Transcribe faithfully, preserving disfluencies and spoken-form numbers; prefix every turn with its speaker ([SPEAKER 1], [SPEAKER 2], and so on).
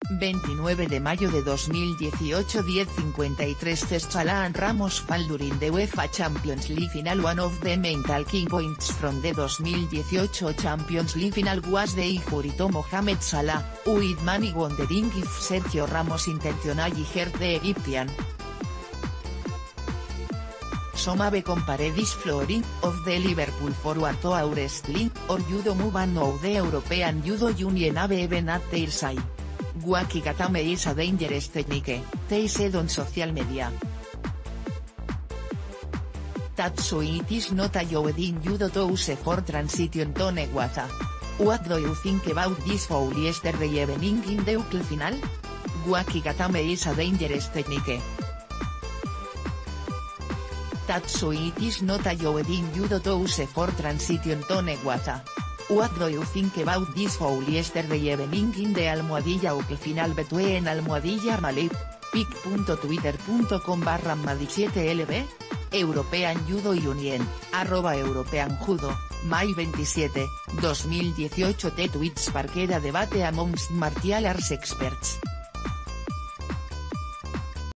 [SPEAKER 1] veintinueve de mayo de dos mil dieciocho diez cincuenta y tres Cescalan Ramos fall during the UEFA Champions League final. One of the main talking points from the dos mil dieciocho Champions League final was the injury to Mohamed Salah, with many wondering if Sergio Ramos intentionally hurt the Egyptian. Some have compared this flooring of the Liverpool forward to a wrestling or judo move, and now the European Judo Union have even at their side. Wakigatame is a dangerous technique, they said on social media. That's why it is not allowed in judo to use for transition to Neguaza. What do you think about this foul yesterday evening in the U C L final? Wakigatame is a dangerous technique. That's why it is not allowed in judo to use for transition to Neguaza. What do you think about this foul yesterday evening in the Almohadilla U C L final between Almohadilla Malib? pic.twitter.com barra madi siete L B? European Judo Union, arroba European Judo, May veintisiete, dos mil dieciocho. The tweets sparked a debate amongst martial arts experts.